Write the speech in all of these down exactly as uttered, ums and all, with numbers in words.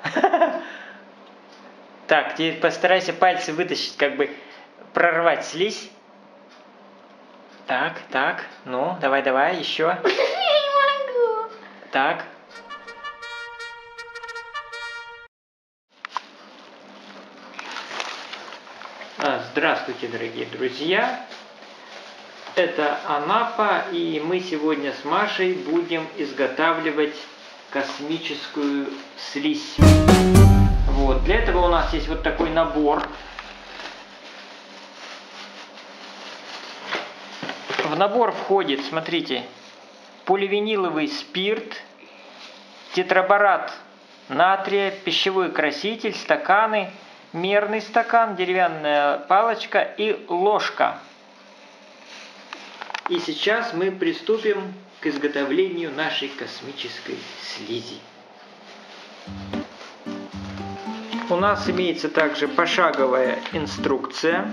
Так, теперь постарайся пальцы вытащить, как бы прорвать слизь. Так, так, ну, давай, давай, еще. Я не могу. Так. А, здравствуйте, дорогие друзья. Это Анапа, и мы сегодня с Машей будем изготавливать космическую слизь. Вот, для этого у нас есть вот такой набор. В набор входит, смотрите, поливиниловый спирт, тетраборат натрия, пищевой краситель, стаканы, мерный стакан, деревянная палочка и ложка. И сейчас мы приступим к изготовлению нашей космической слизи. У нас имеется также пошаговая инструкция.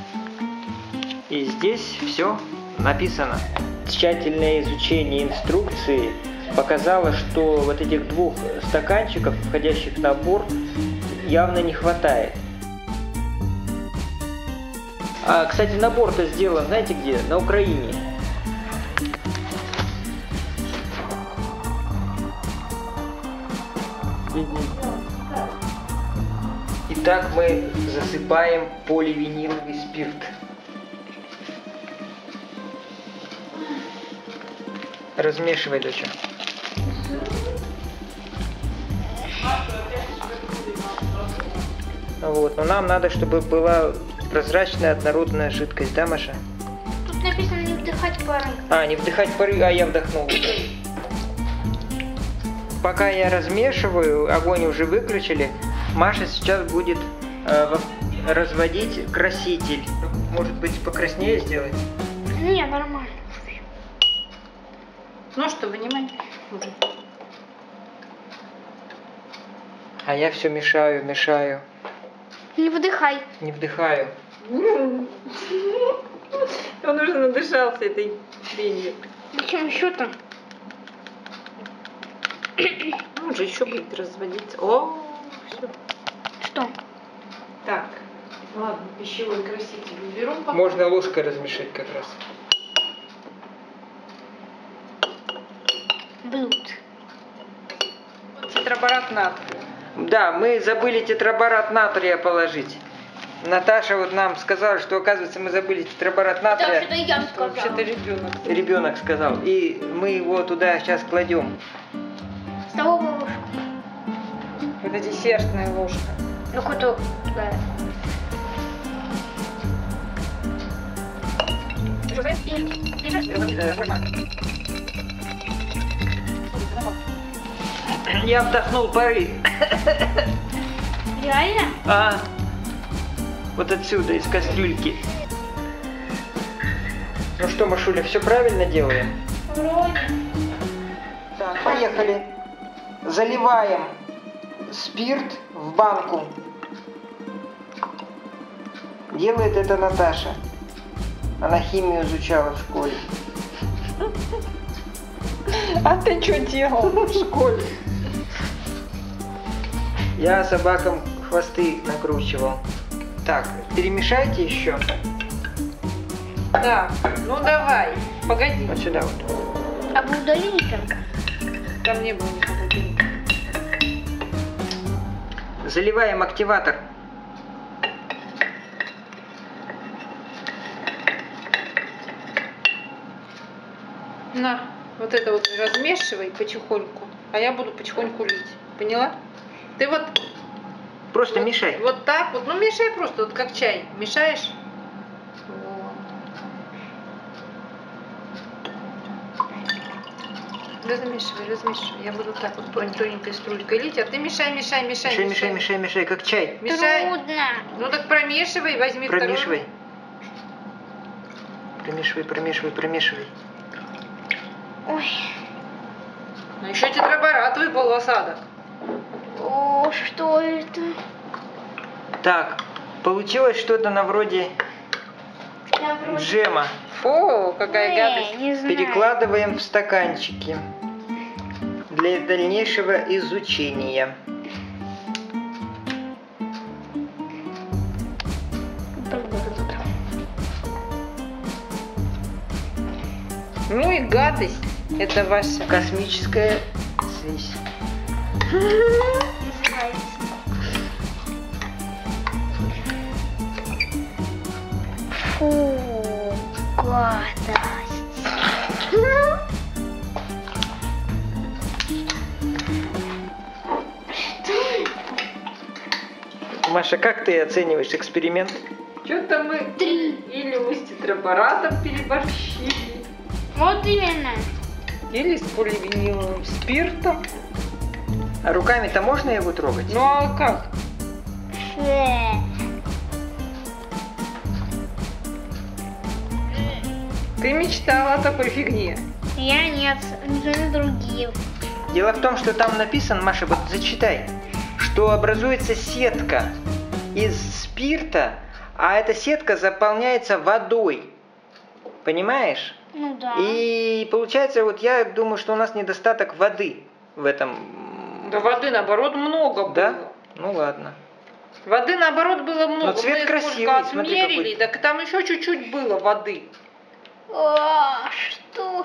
И здесь все написано. Тщательное изучение инструкции показало, что вот этих двух стаканчиков, входящих в набор, явно не хватает. А, кстати, набор-то сделан, знаете где? На Украине. Итак, мы засыпаем поливиниловый спирт. Размешивай, доча. Вот, но нам надо, чтобы была прозрачная однородная жидкость, да, Маша? Тут написано не вдыхать пары. А, не вдыхать пары, а я вдохнул. Пока я размешиваю, огонь уже выключили, Маша сейчас будет э, разводить краситель. Может быть, покраснее сделать? Не, нормально. Ну что, вынимай уже. А я все мешаю, мешаю. Не вдыхай. Не вдыхаю. Он уже надышался этой хренью. Зачем еще-то? Он же еще будет разводиться. О, все. Что? Так, ладно, пищевой краситель уберу. Пока. Можно ложкой размешать как раз. Блуд. Тетраборат натрия. Да, мы забыли тетраборат натрия положить. Наташа вот нам сказала, что, оказывается, мы забыли тетраборат натрия. Вообще-то я сказала. Вообще-то ребенок. Ребенок сказал. И мы его туда сейчас кладем. Столовую ложку. Это десертная ложка. Ну, какую-то... Да. Я вдохнул пары. Реально? А, вот отсюда, из кастрюльки. Ну что, Машуля, все правильно делаем? Вроде. Так, поехали. Заливаем спирт в банку. Делает это Наташа. Она химию изучала в школе. А ты что делал в школе? Я собакам хвосты накручивал. Так, перемешайте еще. Да, ну давай. Погоди. Вот сюда вот. А вы удалили там? Там не было никакого денега. Заливаем активатор. На, вот это вот размешивай потихоньку, а я буду потихоньку лить. Поняла? Ты вот... Просто вот, мешай. Вот так вот, ну мешай просто, вот как чай. Мешаешь? Размешивай, размешивай. Я буду так вот тоненькой струйкой лить, а ты мешай, мешай, мешай. Мешай, мешай, мешай, мешай, как чай. Мешай. Трудно. Ну так промешивай, возьми Промешивай. второй. Промешивай, промешивай, промешивай. Ой. Ну еще тетраборат выпал в осадок. О, что это? Так, получилось что-то на вроде Я вроде... джема. Фу, какая Не, гадость. не знаю. Перекладываем в стаканчики для дальнейшего изучения. Ну и гадость. Это ваша. Космическая слизь. Фу, гадость. Маша, как ты оцениваешь эксперимент? Что-то мы Три. или мы с тетраборатом переборщили, Вот именно. или с поливиниловым спиртом. А руками-то можно его трогать? Ну а как? Фе. Ты мечтала о такой фигне. Я нет, нужны другие. Дело в том, что там написано, Маша, вот зачитай, что образуется сетка из спирта, а эта сетка заполняется водой. Понимаешь? Ну да. И получается, вот я думаю, что у нас недостаток воды в этом. Да воды, наоборот, много было. Да? Ну ладно. Воды, наоборот, было много. Но цвет Мы красивый, сколько смотри, отмерили, какой. так там еще чуть-чуть было воды. А, что?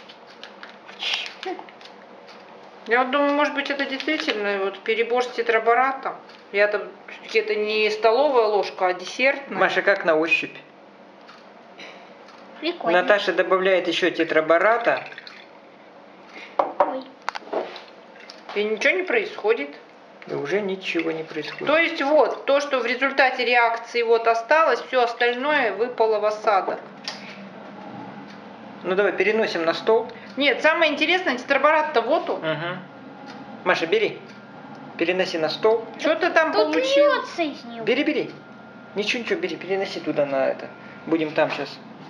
Я вот думаю, может быть, это действительно вот перебор с тетраборатом. Я там, все-таки это не столовая ложка, а десертная. Маша, как на ощупь? Прикольно. Наташа добавляет еще тетрабората. Ой. И ничего не происходит. И уже ничего не происходит. То есть вот, то, что в результате реакции вот осталось, все остальное выпало в осадок. Ну давай переносим на стол. Нет, самое интересное, тетраборат-то вот он. Угу. Маша, бери. Переноси на стол. Что-то там Тут получилось. льется из него. Бери, бери. Ничего, ничего, бери, переноси туда на это. Будем там сейчас.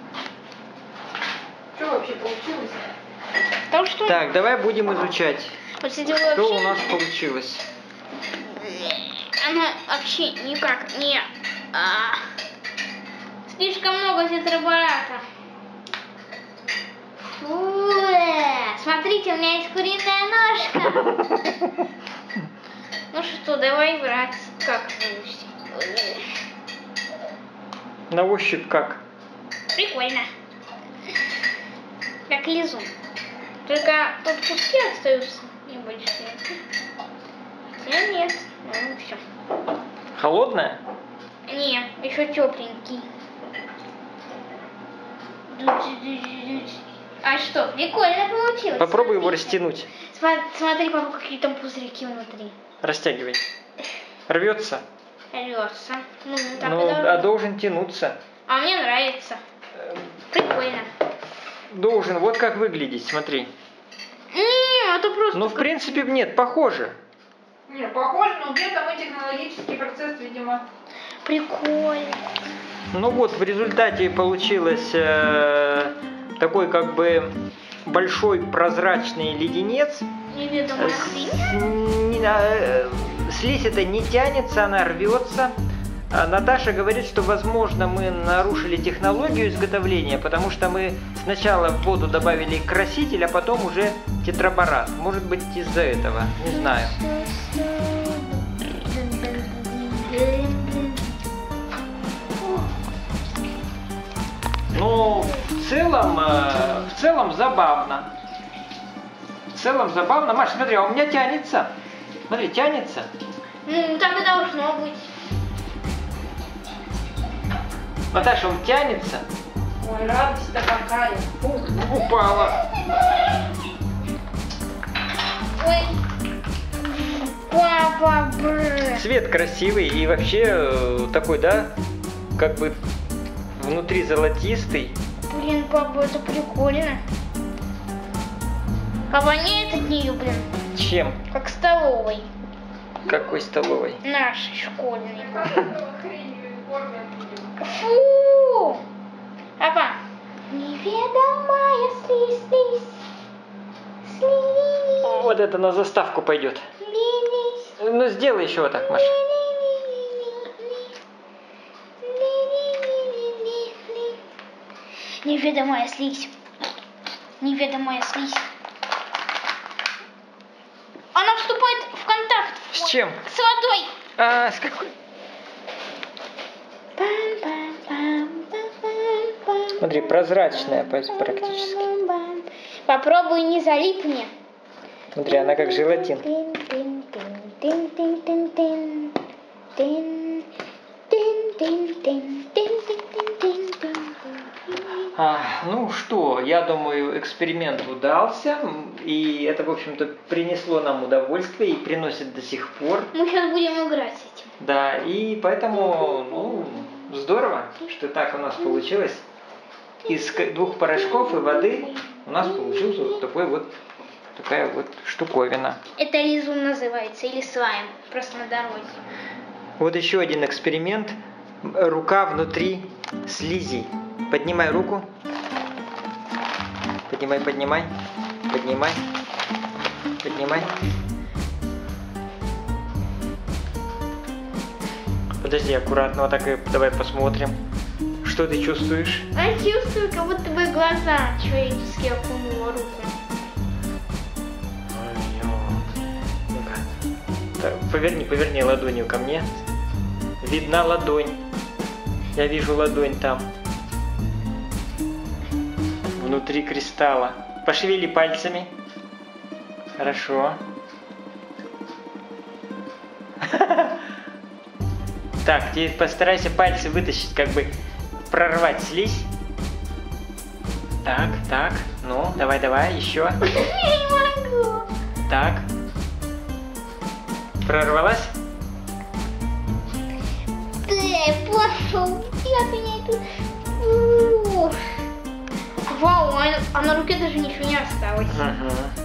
Что вообще получилось? Там что? Так, давай будем изучать, Вот это что у вообще, нас получилось. она вообще никак не... а, слишком много тетрабората. Фу, смотрите, у меня есть куриная ножка. Ну что, давай брать. Как получится? На ощупь как? Прикольно. Как лизун. Только тут куски остаются небольшие. Хотя нет. Ну все. Холодная? Не, еще тепленький. А что, прикольно получилось. Попробуй его Смотрите. растянуть. Сма- Смотри, папа, какие там пузырьки внутри. Растягивай. Рвется. Рвется. Ну, так Ну, и а должно. должен тянуться. А мне нравится. Прикольно. Должен вот как выглядеть, смотри. Не, это просто... Ну, в как- принципе, нет, похоже. Не, похоже, но где-то мы технологический процесс, видимо. Прикольно. Ну вот, в результате получилось э, такой как бы большой прозрачный леденец. Неведомая С- хрень. не- э, Слизь это не тянется, она рвется. А Наташа говорит, что, возможно, мы нарушили технологию изготовления, потому что мы сначала в воду добавили краситель, а потом уже тетраборат. Может быть, из-за этого, не знаю. Ну, в целом, э, в целом забавно. В целом забавно. Маш, смотри, а у меня тянется. Смотри, тянется. Ну, так и должно быть. Наташа, он тянется. Ой, радость-то какая. Фу. Упала. Ой. Папа, бррр. Цвет красивый и вообще э, такой, да, как бы внутри золотистый. Блин, папа, это прикольно. А воняет от нее, блин, Чем? как столовой. Какой столовой? Нашей школьной. Фу! Папа. Неведомая слизь, слизь. Слизь. Вот это на заставку пойдет. Слизь. Ну, сделай еще вот так, Маша. Неведомая слизь. Неведомая слизь. Она вступает в контакт С чем? с водой. А, с какой? Пам-пам. Смотри, прозрачная практически. Попробуй не залипни. Смотри, она как желатин. А, ну что, я думаю, эксперимент удался, и это, в общем-то, принесло нам удовольствие и приносит до сих пор. Мы сейчас будем играть с этим. Да, и поэтому, ну, здорово, что так у нас получилось. Из двух порошков и воды у нас получился вот такой вот, такая вот штуковина. Это лизун называется, или слайм, просто на дороге. Вот еще один эксперимент. Рука внутри слизи. Поднимай руку. Поднимай, поднимай. Поднимай. Поднимай. Подожди, аккуратно, вот так и давай посмотрим. Что ты чувствуешь? Я чувствую, как будто бы глаза человеческие окунула руку. Ну-ка. Так, поверни, поверни ладонью ко мне. Видна ладонь. Я вижу ладонь там. Внутри кристалла. Пошевели пальцами. Хорошо. Так, теперь постарайся пальцы вытащить, как бы прорвать слизь. Так, так, ну, давай, давай, еще. Я не могу. Так. Прорвалась? Ты пошел, я меня тут. Вау, а, а на руке даже ничего не осталось. Ага.